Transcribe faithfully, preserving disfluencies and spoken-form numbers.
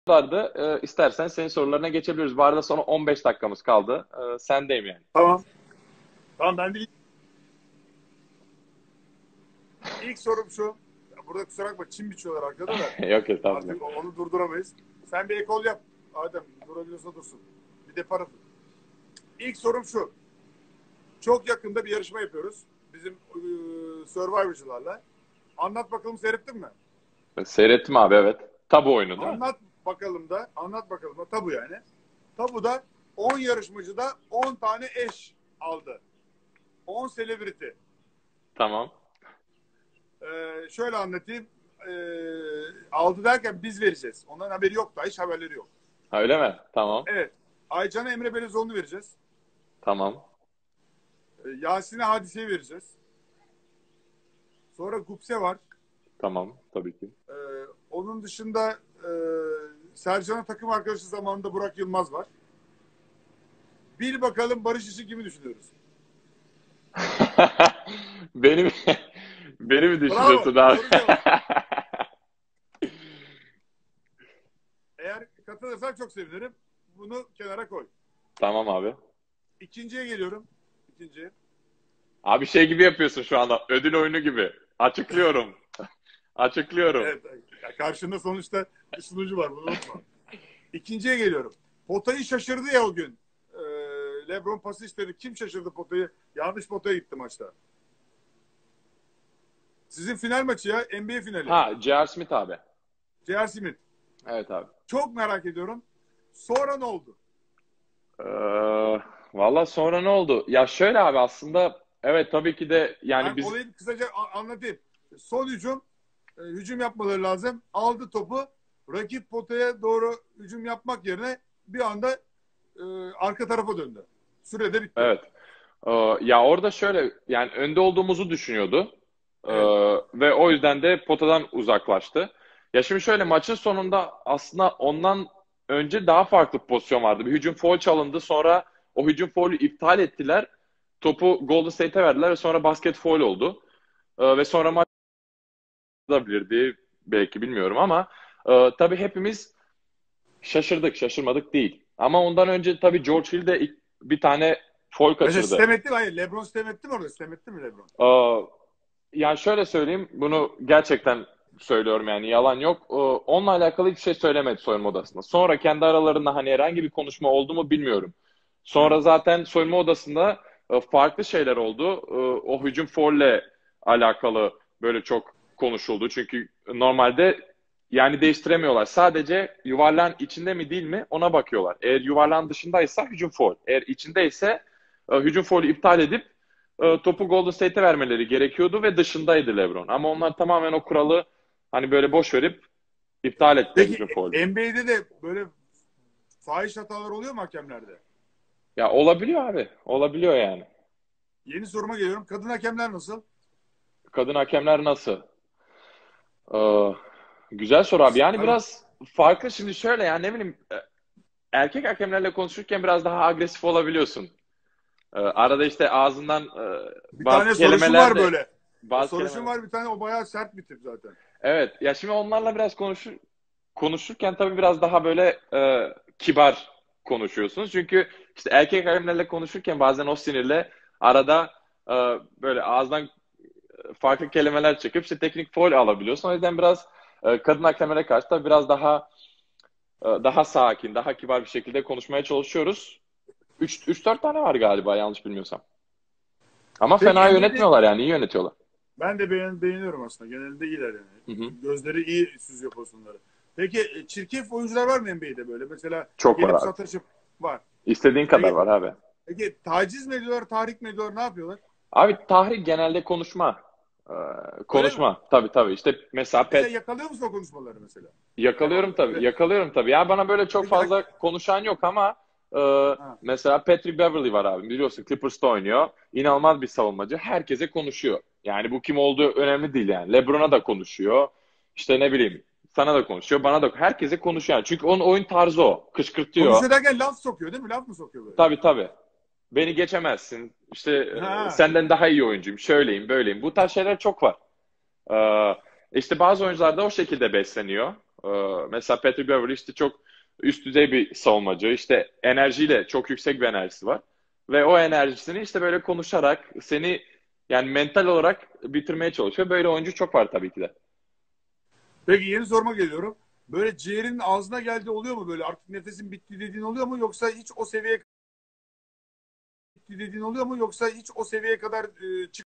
vardı. E, istersen senin sorularına geçebiliriz. Bu arada sonra on beş dakikamız kaldı. E, sendeyim yani. Tamam. Tamam ben de ilk, ilk sorum şu. Burada kusura bakma çim biçiyorlar arkada da. Yok estağfurullah. Artık onu durduramayız. Sen bir ekol yap. Adem durabiliyorsa dursun. Bir de para. İlk sorum şu. Çok yakında bir yarışma yapıyoruz. Bizim e, Survivor'cılarla. Anlat bakalım seyrettin mi? Seyrettim abi, evet. Tabu oyunu değil mi? Anlat bakalım da. Anlat bakalım da. Tabu yani. Tabu'da on yarışmacı da on tane eş aldı. on celebrity. Tamam. Ee, şöyle anlatayım. Ee, aldı derken biz vereceğiz. Onların haberi yok da hiç haberleri yok. Ha, öyle mi? Tamam. Evet. Aycan'a Emre Belezoğlu'nu vereceğiz. Tamam. Ee, Yasin'e Hadise'yi vereceğiz. Sonra Gupse var. Tamam. Tabii ki. Ee, onun dışında e, Sercan'ın takım arkadaşı zamanında Burak Yılmaz var. Bir bakalım Barış için kimi düşünüyoruz? Beni mi, beni mi düşünüyorsun Bravo. abi? Doğru cevap. Eğer katılırsan çok sevinirim. Bunu kenara koy. Tamam abi. İkinciye geliyorum. İkinciye. Abi şey gibi yapıyorsun şu anda. Ödül oyunu gibi. Açıklıyorum. Açıklıyorum. Evet. Ya karşında sonuçta bir sunucu var. Bunu unutma. İkinciye geliyorum. Potayı şaşırdı ya o gün. Ee, LeBron pası istedi. Kim şaşırdı potayı? Yanlış potaya gitti maçta. Sizin final maçı ya. N B A finali. Ha, J R. Smith abi. J R. Smith. Evet abi. Çok merak ediyorum. Sonra ne oldu? Ee, valla sonra ne oldu? Ya şöyle abi, aslında evet tabii ki de yani Ben biz olayı kısaca a- anlatayım. Son hücum. e, hücum yapmaları lazım. Aldı topu. Rakip potaya doğru hücum yapmak yerine bir anda e, arka tarafa döndü. Sürede bitti. evet. Ee, ya orada şöyle, yani önde olduğumuzu düşünüyordu. Ee, Evet. ve o yüzden de potadan uzaklaştı. Ya şimdi şöyle, maçın sonunda aslında ondan önce daha farklı bir pozisyon vardı. Bir hücum foul çalındı. Sonra o hücum faulü iptal ettiler. Topu Golden State'e verdiler ve sonra basket faul oldu. Ee, ve sonra maç olabilirdi belki, bilmiyorum ama e, tabii hepimiz şaşırdık, şaşırmadık değil. Ama ondan önce tabii George Hill de ilk- bir tane foul Mesela kaçırdı. sistem etti mi? Hayır. LeBron sistem etti mi orada? Sistem etti mi LeBron? Ee, yani şöyle söyleyeyim, bunu gerçekten söylüyorum, yani yalan yok. Ee, onunla alakalı hiçbir şey söylemedi soyunma odasında. Sonra kendi aralarında hani herhangi bir konuşma oldu mu bilmiyorum. Hı. Sonra zaten soyunma odasında e, farklı şeyler oldu. Ee, o hücum faulle alakalı böyle çok konuşuldu. Çünkü normalde yani değiştiremiyorlar. Sadece yuvarlağın içinde mi değil mi ona bakıyorlar. Eğer yuvarlağın dışındaysa hücum faul. Eğer içindeyse e, hücum faulü iptal edip e, topu Golden State'e vermeleri gerekiyordu ve dışındaydı LeBron. Ama onlar tamamen o kuralı hani böyle boş verip iptal ettiler Peki hücum faulü. N B A'de de böyle fahiş hatalar oluyor mu hakemlerde? Ya olabiliyor abi. Olabiliyor yani. Yeni soruma geliyorum. Kadın hakemler nasıl? Kadın hakemler nasıl? Ee, güzel soru abi. Yani Hani biraz farklı. Şimdi şöyle, yani ne bileyim, e, erkek hakemlerle konuşurken biraz daha agresif olabiliyorsun. Ee, arada işte ağzından e, bir bazı tane soruşun kelimeler var de böyle. O bazı soruşun kelimeler. var bir tane o bayağı sert bir tip zaten. Evet. Ya şimdi onlarla biraz konuşur konuşurken tabii biraz daha böyle e, kibar konuşuyorsunuz. Çünkü işte erkek hakemlerle konuşurken bazen o sinirle arada e, böyle ağızdan farklı kelimeler çıkıp işte teknik faul alabiliyorsun. O yüzden biraz e, kadın hakemlere karşı da biraz daha e, daha sakin, daha kibar bir şekilde konuşmaya çalışıyoruz. üç dört tane var galiba, yanlış bilmiyorsam. Ama Peki fena N B A'de yönetmiyorlar, yani iyi yönetiyorlar. ben de beğen, beğeniyorum aslında. Genelde iyiler yani. Hı hı. Gözleri iyi süzüyor pozisyonları. Peki e, çirkef oyuncular var mı N B A'de böyle? Mesela Çok var gelip abi. sataşıp var. İstediğin kadar Peki, var abi. peki taciz mi ediyorlar, tahrik mi ediyorlar, ne yapıyorlar? Abi tahrik genelde konuşma. Ee, Öyle mi? konuşma. Tabii tabii. İşte mesela Mesela pet yakalıyor musun o konuşmaları mesela? yakalıyorum Devamlı tabii. böyle. Yakalıyorum tabii. Ya bana böyle çok Peki hak- fazla konuşan yok ama e, ha. mesela Patrick Beverley var abi. Biliyorsun Clippers'ta oynuyor. İnanılmaz bir savunmacı. Herkese konuşuyor. Yani bu kim olduğu önemli değil yani. LeBron'a da konuşuyor. İşte ne bileyim, sana da konuşuyor, bana da, herkese konuşuyor. Yani. Çünkü onun oyun tarzı o. Kışkırtıyor. Konuşuyor derken laf sokuyor değil mi? Laf mı sokuyor böyle? Tabii tabii. Beni geçemezsin. İşte e, Ha. senden daha iyi oyuncuyum. Şöyleyim, böyleyim. Bu tarz şeyler çok var. Ee, işte bazı oyuncular da o şekilde besleniyor. Ee, mesela Patrick Beverley işte çok üst düzey bir savunmacı. İşte enerjiyle çok yüksek bir enerjisi var. Ve o enerjisini işte böyle konuşarak seni yani mental olarak bitirmeye çalışıyor. Böyle oyuncu çok var tabii ki de. Peki yeni soruma geliyorum. Böyle ciğerinin ağzına geldiği oluyor mu böyle artık nefesin bitti dediğin oluyor mu yoksa hiç o seviyeye bitti dediğin oluyor mu yoksa hiç o seviyeye kadar e,